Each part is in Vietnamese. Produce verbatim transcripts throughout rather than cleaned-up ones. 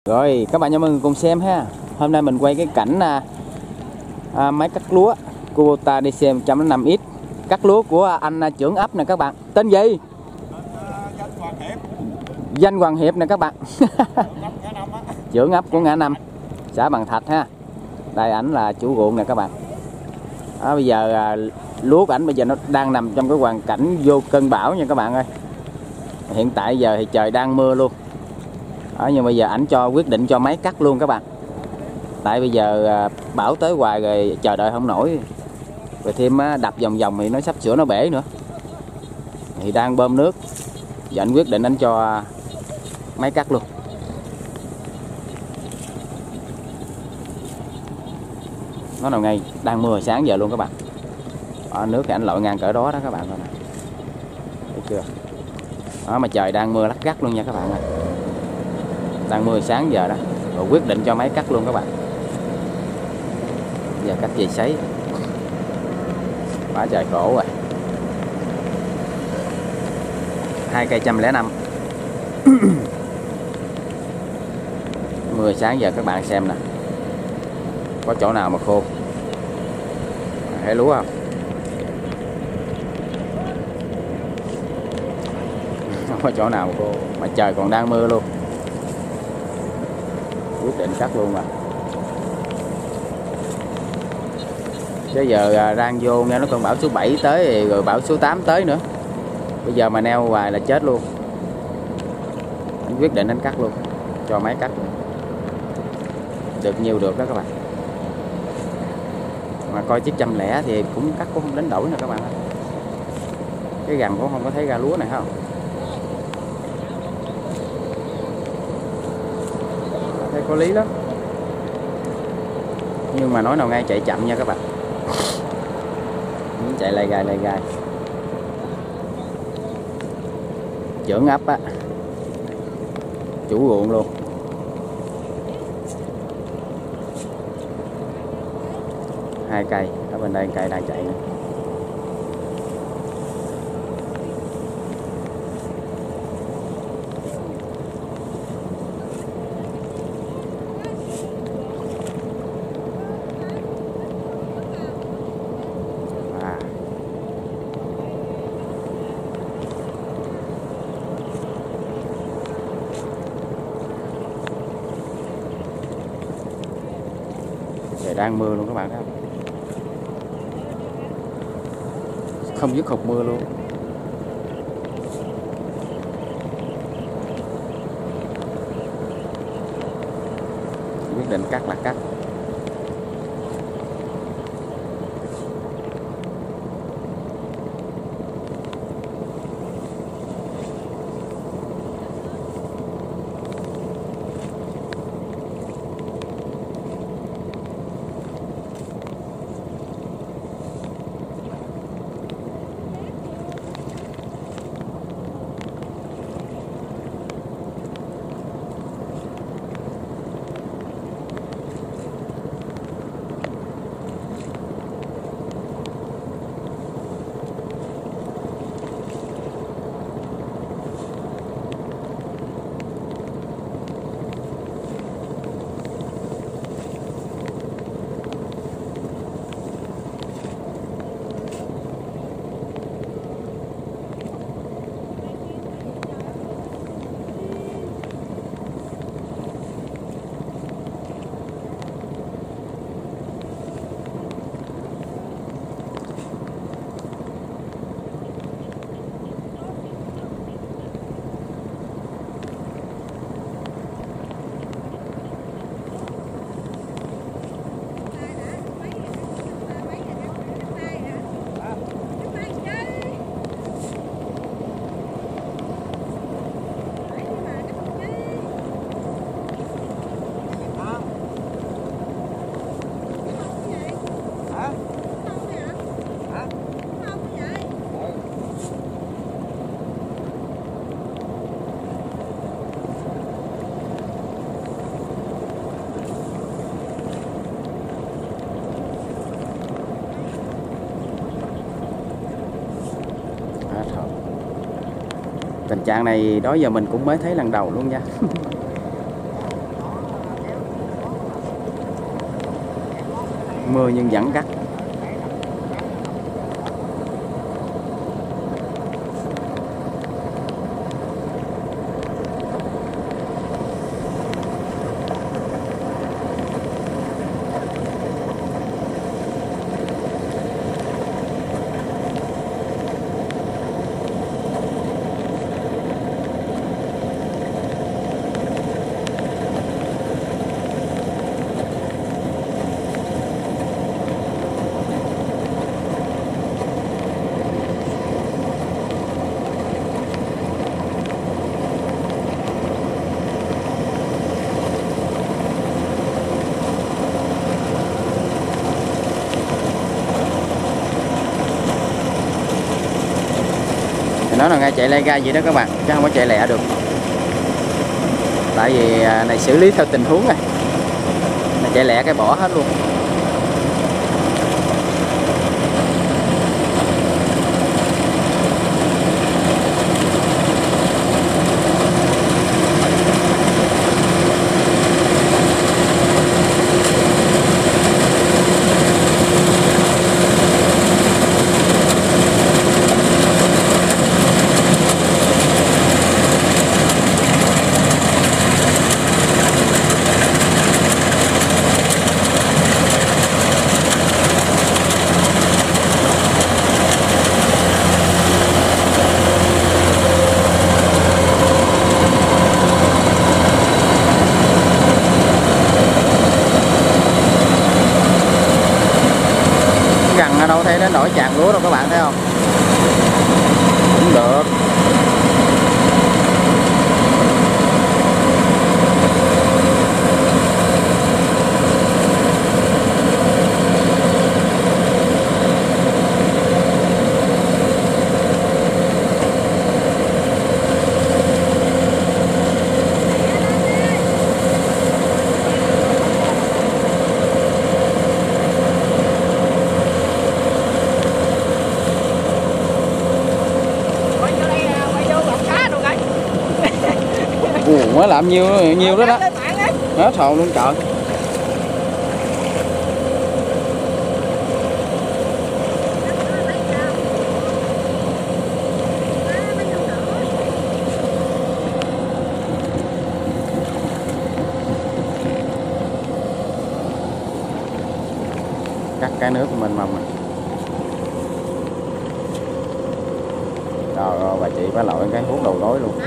Rồi các bạn cho mọi người cùng xem ha. Hôm nay mình quay cái cảnh à, à, máy cắt lúa Kubota D C một trăm năm X. Cắt lúa của anh à, trưởng ấp nè các bạn. Tên gì? Danh Hoàng Hiệp. Danh Hoàng Hiệp nè các bạn. Trưởng ấp của Ngã Năm, xã Bằng Thạch ha. Đây ảnh là chủ ruộng nè các bạn. À, bây giờ à, lúa của ảnh bây giờ nó đang nằm trong cái hoàn cảnh vô cơn bão nha các bạn ơi. Hiện tại giờ thì trời đang mưa luôn. Đó, nhưng bây giờ ảnh cho quyết định cho máy cắt luôn các bạn. Tại bây giờ à, bão tới hoài rồi chờ đợi không nổi. Rồi thêm á, đập vòng vòng thì nó sắp sửa nó bể nữa. Thì đang bơm nước. Giờ anh quyết định anh cho máy cắt luôn. Nó nào ngay đang mưa sáng giờ luôn các bạn. Đó, nước thì anh lội ngang cỡ đó đó các bạn coi nè. Thấy chưa? Đó, mà trời đang mưa lắc gắt luôn nha các bạn ơi. Đang mưa sáng giờ đó. Rồi quyết định cho máy cắt luôn các bạn. Giờ cắt dây sấy. Quá trời khổ rồi. Hai cây trăm lẻ năm. Mưa sáng giờ các bạn xem nè. Có chỗ nào mà khô. Thấy lúa không? Không có chỗ nào mà khô. Mà trời còn đang mưa luôn. Quyết định cắt luôn mà. Chứ giờ đang vô nghe nó con bão số bảy tới rồi bão số tám tới nữa. Bây giờ mà neo hoài là chết luôn. Anh quyết định anh cắt luôn. Cho máy cắt luôn. Được nhiều được đó các bạn. Mà coi chiếc trăm lẻ thì cũng cắt cũng không đánh đổi nè các bạn ơi. Cái gầm cũng không có thấy ra lúa này không. Thấy có lý lắm. Nhưng mà nói nào ngay chạy chậm nha các bạn. Chạy lai gai lai gai. Trưởng ấp á. Chủ ruộng luôn. Hai cây ở bên đây cây đang chạy nữa. À. Trời đang mưa luôn các bạn thấy không? Không dứt hột mưa luôn. Quyết định cắt là cắt. Tình trạng này đó giờ mình cũng mới thấy lần đầu luôn nha. Mưa nhưng vẫn cắt. Nó là ngay chạy lai gai vậy đó các bạn, chứ không có chạy lẹ được. Tại vì này xử lý theo tình huống này, này chạy lẹ cái bỏ hết luôn. Gần ở đâu thấy nó nổi tràn lúa đâu các bạn thấy không? Cũng được. Mới làm nhiêu nhiêu đó đó. Hết hồn luôn trời. Cắt cái nước của mình mà mình. Rồi, rồi bà chị phải lội cái hút đầu gối luôn.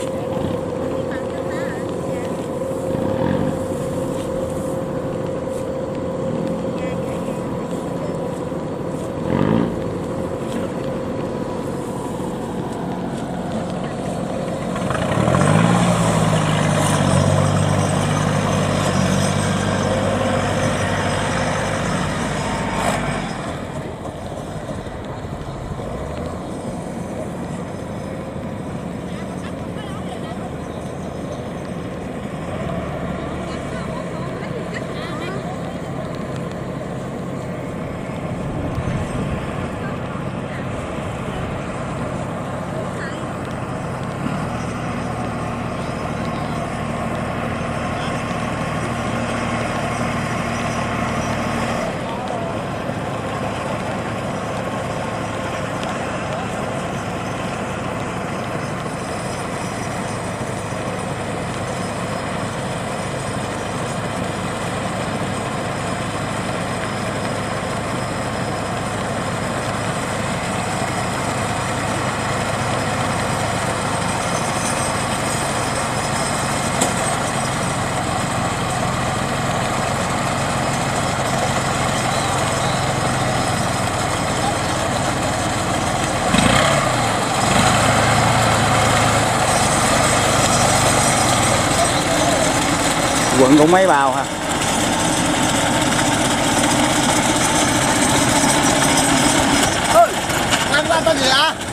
Quận cũng mấy bao hả? Ơi, ăn ra tao gì ạ?